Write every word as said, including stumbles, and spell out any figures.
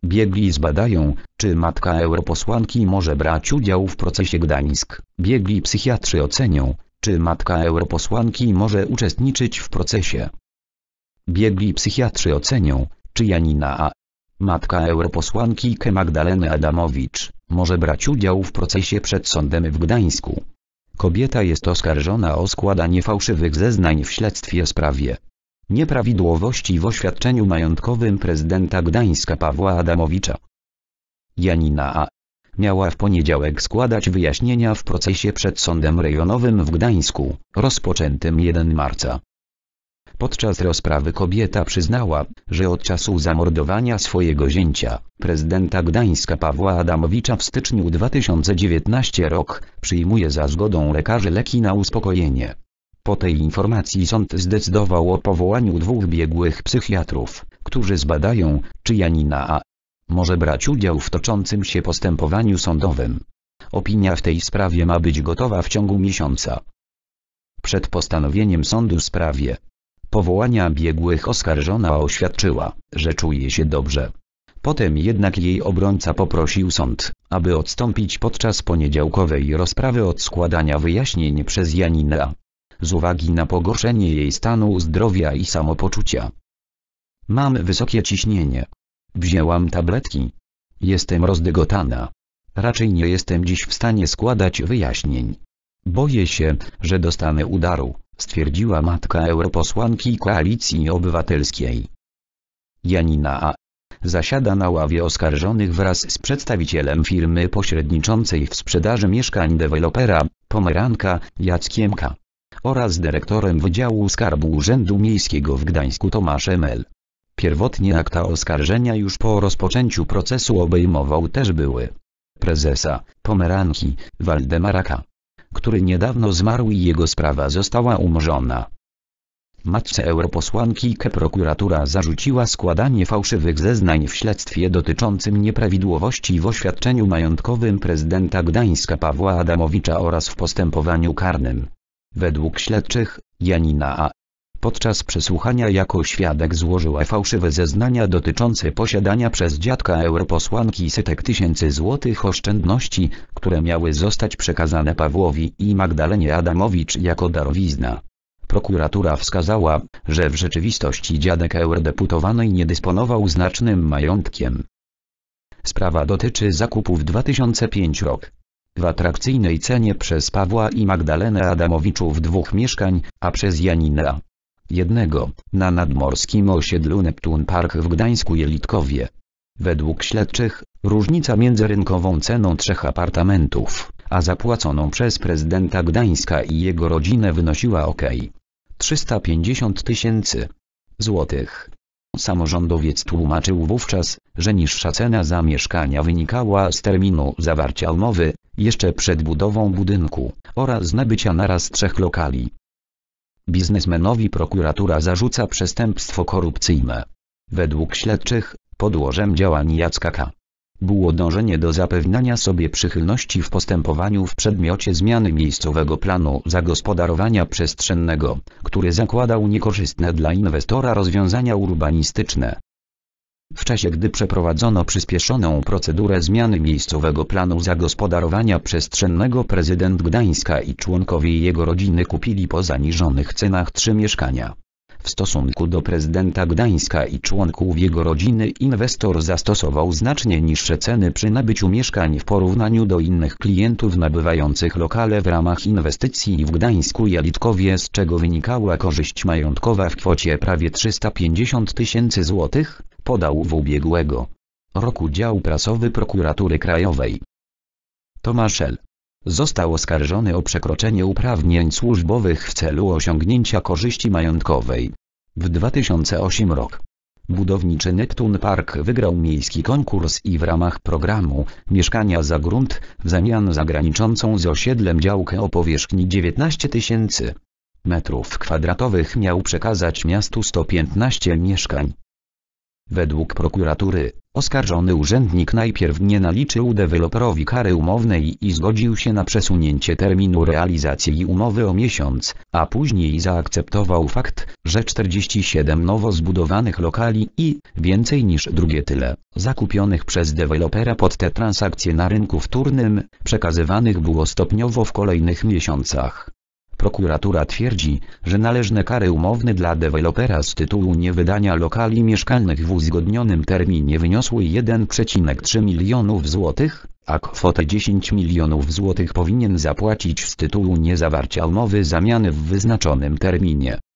Biegli zbadają, czy matka europosłanki może brać udział w procesie Gdańsk. Biegli psychiatrzy ocenią, czy matka europosłanki może uczestniczyć w procesie. Biegli psychiatrzy ocenią, czy Janina A., matka europosłanki K. Magdaleny Adamowicz, może brać udział w procesie przed sądem w Gdańsku. Kobieta jest oskarżona o składanie fałszywych zeznań w śledztwie sprawie nieprawidłowości w oświadczeniu majątkowym prezydenta Gdańska Pawła Adamowicza. Janina A. miała w poniedziałek składać wyjaśnienia w procesie przed sądem rejonowym w Gdańsku, rozpoczętym pierwszego marca. Podczas rozprawy kobieta przyznała, że od czasu zamordowania swojego zięcia, prezydenta Gdańska Pawła Adamowicza w styczniu dwa tysiące dziewiętnastego roku, przyjmuje za zgodą lekarzy leki na uspokojenie. Po tej informacji sąd zdecydował o powołaniu dwóch biegłych psychiatrów, którzy zbadają, czy Janina A. może brać udział w toczącym się postępowaniu sądowym. Opinia w tej sprawie ma być gotowa w ciągu miesiąca. Przed postanowieniem sądu w sprawie powołania biegłych oskarżona oświadczyła, że czuje się dobrze. Potem jednak jej obrońca poprosił sąd, aby odstąpić podczas poniedziałkowej rozprawy od składania wyjaśnień przez Janinę A. z uwagi na pogorszenie jej stanu zdrowia i samopoczucia. Mam wysokie ciśnienie. Wzięłam tabletki. Jestem rozdygotana. Raczej nie jestem dziś w stanie składać wyjaśnień. Boję się, że dostanę udaru, stwierdziła matka europosłanki Koalicji Obywatelskiej. Janina A. zasiada na ławie oskarżonych wraz z przedstawicielem firmy pośredniczącej w sprzedaży mieszkań dewelopera, Pomeranka, Jackiem K. oraz dyrektorem Wydziału Skarbu Urzędu Miejskiego w Gdańsku Tomaszem L. Pierwotnie akta oskarżenia już po rozpoczęciu procesu obejmował też były prezesa Pomeranki, Waldemara K., który niedawno zmarł i jego sprawa została umorzona. Matce europosłanki K. prokuratura zarzuciła składanie fałszywych zeznań w śledztwie dotyczącym nieprawidłowości w oświadczeniu majątkowym prezydenta Gdańska Pawła Adamowicza oraz w postępowaniu karnym. Według śledczych, Janina A. podczas przesłuchania jako świadek złożyła fałszywe zeznania dotyczące posiadania przez dziadka europosłanki setek tysięcy złotych oszczędności, które miały zostać przekazane Pawłowi i Magdalenie Adamowicz jako darowizna. Prokuratura wskazała, że w rzeczywistości dziadek eurodeputowanej nie dysponował znacznym majątkiem. Sprawa dotyczy zakupu w dwa tysiące piątym roku w atrakcyjnej cenie przez Pawła i Magdalenę Adamowiczów dwóch mieszkań, a przez Janinę A. jednego, na nadmorskim osiedlu Neptun Park w Gdańsku-Jelitkowie. Według śledczych, różnica między rynkową ceną trzech apartamentów, a zapłaconą przez prezydenta Gdańska i jego rodzinę wynosiła ok. trzysta pięćdziesiąt tysięcy złotych. Samorządowiec tłumaczył wówczas, że niższa cena za mieszkania wynikała z terminu zawarcia umowy, jeszcze przed budową budynku, oraz nabycia naraz trzech lokali. Biznesmenowi prokuratura zarzuca przestępstwo korupcyjne. Według śledczych, podłożem działań Jacka K. było dążenie do zapewniania sobie przychylności w postępowaniu w przedmiocie zmiany miejscowego planu zagospodarowania przestrzennego, który zakładał niekorzystne dla inwestora rozwiązania urbanistyczne. W czasie gdy przeprowadzono przyspieszoną procedurę zmiany miejscowego planu zagospodarowania przestrzennego, prezydent Gdańska i członkowie jego rodziny kupili po zaniżonych cenach trzy mieszkania. W stosunku do prezydenta Gdańska i członków jego rodziny inwestor zastosował znacznie niższe ceny przy nabyciu mieszkań w porównaniu do innych klientów nabywających lokale w ramach inwestycji w Gdańsku-Jelitkowie, z czego wynikała korzyść majątkowa w kwocie prawie trzysta pięćdziesiąt tysięcy złotych, podał w ubiegłego roku dział prasowy Prokuratury Krajowej. Tomasz L. został oskarżony o przekroczenie uprawnień służbowych w celu osiągnięcia korzyści majątkowej. W dwa tysiące ósmym roku budowniczy Neptun Park wygrał miejski konkurs i w ramach programu Mieszkania za grunt w zamian za graniczącą z osiedlem działkę o powierzchni dziewiętnaście tysięcy metrów kwadratowych miał przekazać miastu sto piętnaście mieszkań. Według prokuratury, oskarżony urzędnik najpierw nie naliczył deweloperowi kary umownej i zgodził się na przesunięcie terminu realizacji umowy o miesiąc, a później zaakceptował fakt, że czterdzieści siedem nowo zbudowanych lokali i więcej niż drugie tyle, zakupionych przez dewelopera pod te transakcje na rynku wtórnym, przekazywanych było stopniowo w kolejnych miesiącach. Prokuratura twierdzi, że należne kary umowne dla dewelopera z tytułu niewydania lokali mieszkalnych w uzgodnionym terminie wyniosły jeden przecinek trzy milionów złotych, a kwotę dziesięć milionów złotych powinien zapłacić z tytułu niezawarcia umowy zamiany w wyznaczonym terminie.